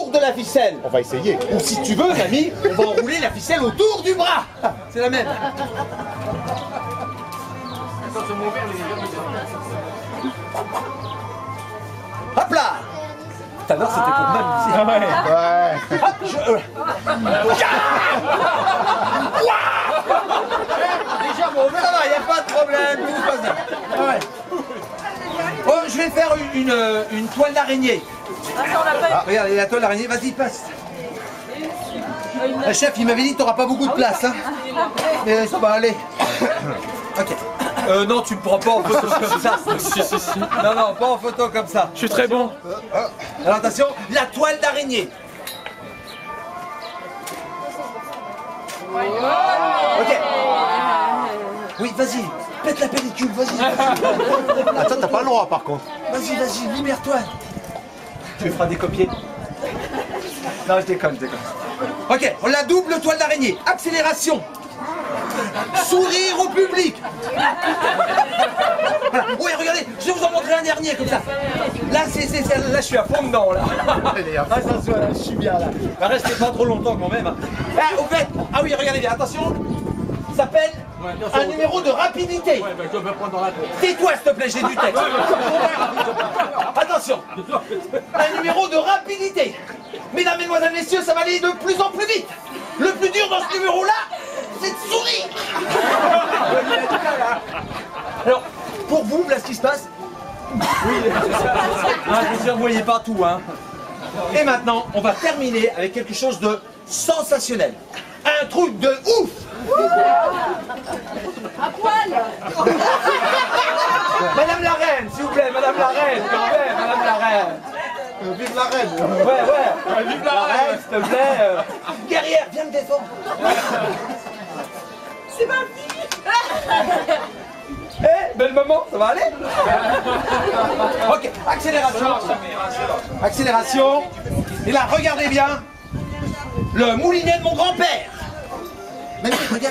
autour de la ficelle. On va essayer. Ou si tu veux, mamie, on va enrouler la ficelle autour du bras. C'est la même. Hop là. Tout à l'heure, c'était pour m'amuser. Ouais. Hop, déjà bon, ça va, il n'y a pas de problème, tout se passe bien. Ouais. Oh, je vais faire une toile d'araignée. Regarde, la toile d'araignée, vas-y, passe. Le chef, il m'avait dit que tu n'auras pas beaucoup de place. Hein. Mais ça va aller. Ok. Non, tu me prends pas en photo comme ça. Non, non, pas en photo comme ça. Je suis très bon. Alors attention, la toile d'araignée. Ok. Oui, vas-y, pète la pellicule, vas-y. Ah, ça, t'as pas le droit par contre. Vas-y, vas-y, libère-toi. Tu me feras décopier. Non, je déconne, je déconne. Ok, on la double toile d'araignée. Accélération. Sourire au public. Voilà. Oui, regardez, je vais vous en montrer un dernier comme ça. Là, là, je suis à fond dedans, là. Ah, ça se voit, là, je suis bien, là. Bah, restez pas trop longtemps, quand même. Ah, au fait, ah oui, regardez bien, attention. Ça s'appelle un numéro de rapidité. Tais-toi, s'il te plaît, j'ai du texte. Attention. Un numéro de rapidité. Mesdames, mesdemoiselles, messieurs, ça va aller de plus en plus vite. Le plus dur dans ce numéro-là, c'est de sourire. Alors, pour vous, là, ce qui se passe... Oui, je ne voyez pas tout, hein. Et maintenant, on va terminer avec quelque chose de sensationnel. Un truc de ouf. À poil. Madame la reine, s'il vous plaît, madame la reine, quand même, madame la reine. Vive la reine. Ouais, ouais. Vive la reine, s'il te plaît. Guerrière, viens me défendre. C'est ma fille. Eh, belle maman, ça va aller? Ok, accélération. Accélération. Et là, regardez bien. Le moulinet de mon grand-père. Magnifique, regarde.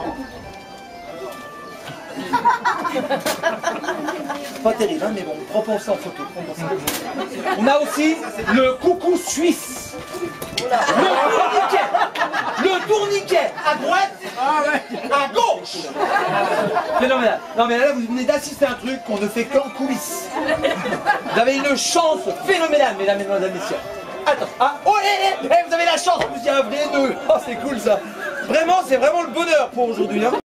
Pas terrible, hein, mais bon, prends pas ça en photo. On a aussi le coucou suisse. Le tourniquet à droite, à gauche. Phénoménal. Non mais là vous venez d'assister à un truc qu'on ne fait qu'en coulisses. Vous avez une chance phénoménale, mesdames et messieurs. Attends, ah, oh, vous avez la chance, vous y avez un vrai nœud. Oh c'est cool ça. Vraiment, c'est vraiment le bonheur pour aujourd'hui. Hein.